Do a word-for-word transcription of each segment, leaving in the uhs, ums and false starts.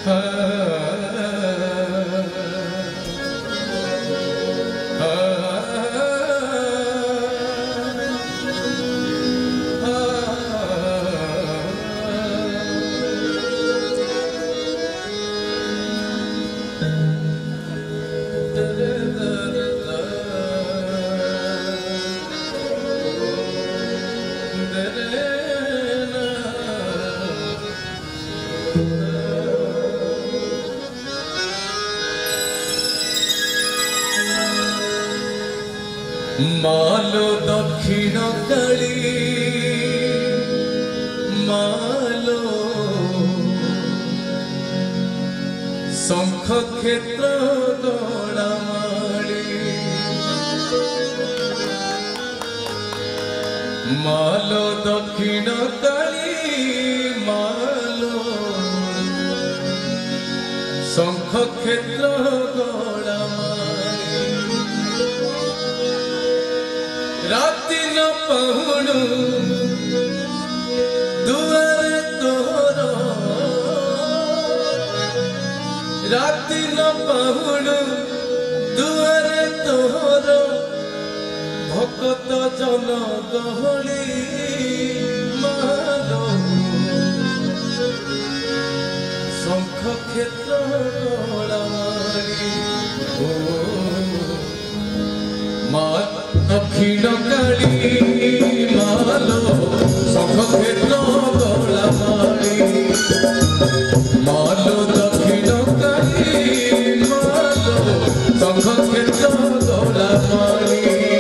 मालो दक्षिण काली मालो शंख क्षेत्र गड़ामाली मालो दक्षिण काली मालो शंख क्षेत्र गड़ामाली राति न पहुणु दुआरे तोर राति न पहुणु दुआरे तोर भक्त जन गहली मालो शंख क्षेत्र गड़ामाली मा दक्षिण काली मालो शंख क्षेत्र गड़ामाली मालो दक्षिण काली मालो शंख क्षेत्र गड़ामाली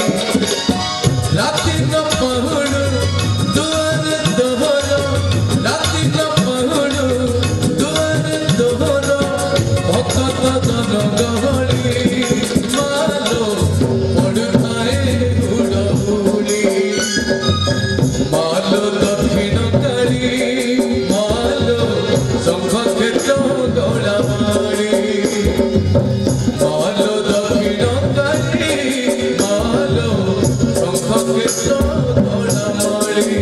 राति न पहुणु दुआरे तोहर राति न पहुणु दुआरे तोहर भक्त जन गहली मालो मालो दक्षिण काली मालो शंख क्षेत्र गड़ामाली मालो दक्षिण काली मालो शंख क्षेत्र गड़ामाली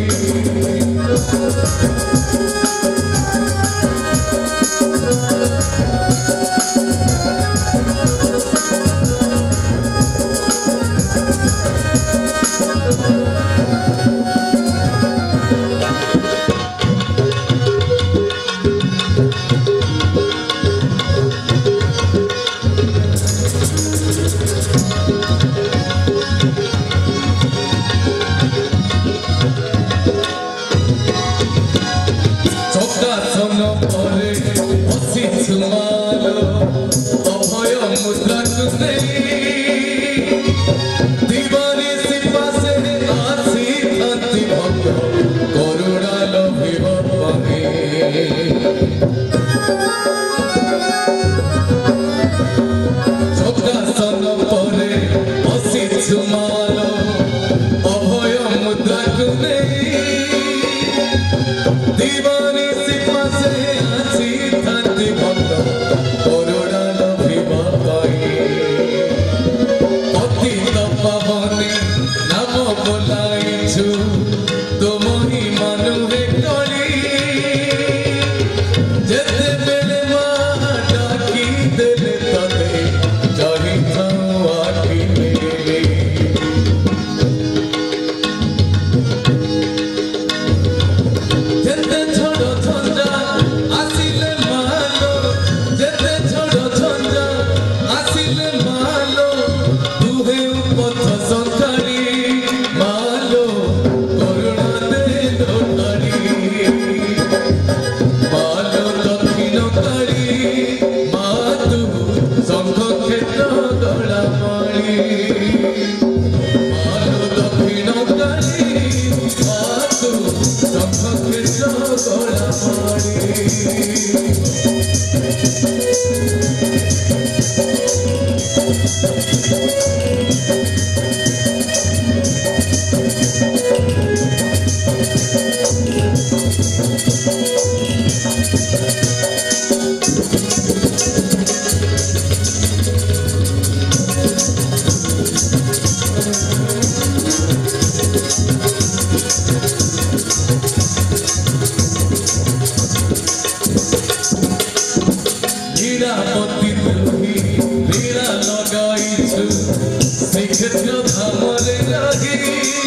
सेनापति तुही वीरा लगाइछु से क्षेत्र धामरे लागी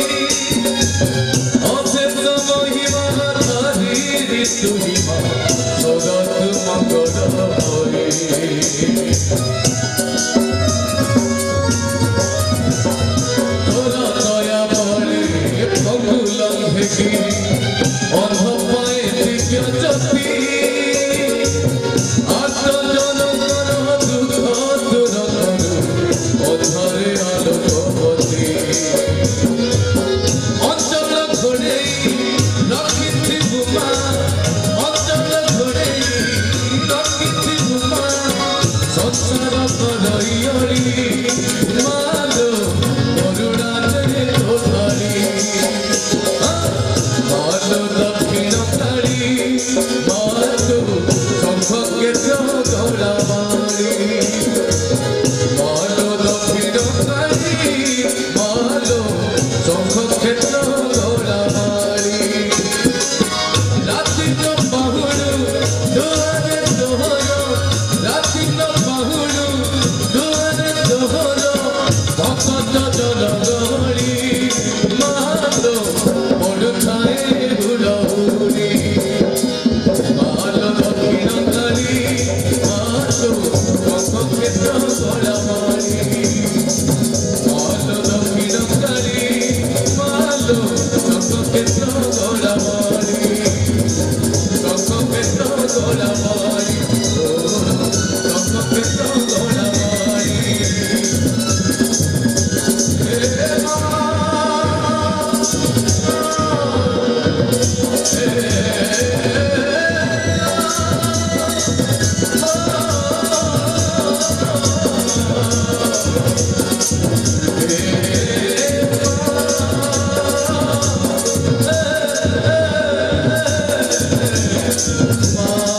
अशेष महिमा धारी तुही जगत मंगल हरि तोरा दया बड़े फगुल भेगी अंध पाए दिव्य ज्योति आत जनकर दुख दूर करू अधरे आलोकवती अंचल घोड़ेई रखिथिबु मा अंचल घोड़ेई रखिथिबु मा संसार करइयरी मालो करुणा जय तोहारी मालो दक्षिण काली मालो शंख केत्र गौरवाणी मालो दक्षिण काली मालो शंख केत्र गौरवाणी राति तो बहुड़ू दुआरे तोहर राति तो बहुड़ू दुआरे तोहर भक्त जन गहरी मालो पड़ुଥାଏ हुड़हुड़ी मालो दक्षिण काली मालो शंख केत्र गौरवाणी मालो दक्षिण काली मालो शंख केत्र गौरवाणी शंख केत्र गौरवाणी शंख केत्र गौरवाणी हे मां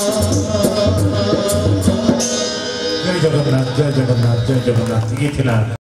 जय जगन्नाथ जय जगन्नाथ जय जगन्नाथ ये थिला।